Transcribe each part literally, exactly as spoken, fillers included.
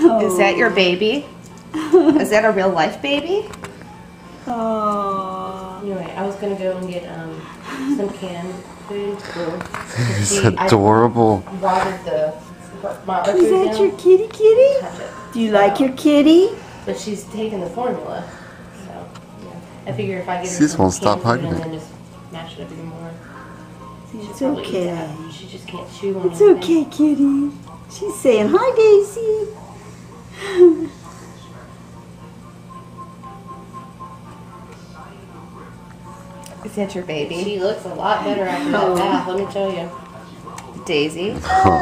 Oh. Is that your baby? Is that a real life baby? Oh. Anyway, I was gonna go and get um, some canned food. It's adorable. I watered the water Is that down. Your kitty kitty? Do you like your kitty? But she's taking the formula, so yeah. I figure if I give her She just some won't stop canned food hugging and it. then just mash it up even more. It's okay. She just can't chew on It's anything. okay, kitty. She's saying hi, Daisy. Is that your baby? She looks a lot better after that bath, let me tell you. Daisy.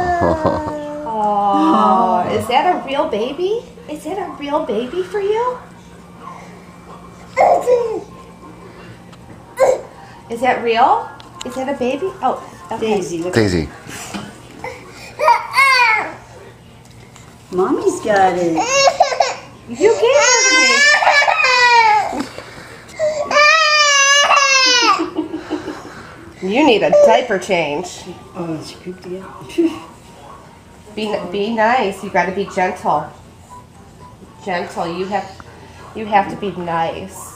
Oh, is that a real baby? Is that a real baby for you? Is that real? Is that a baby? Oh, okay. Daisy. Look Daisy. Mommy's got it. You can't hurt me. You need a diaper change. Oh, she pooped again. Be be nice. You got to be gentle. Gentle. You have you have to be nice.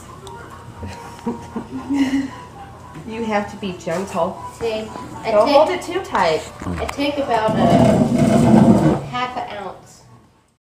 You have to be gentle. See, I Don't take, hold it too tight. I take about a half an ounce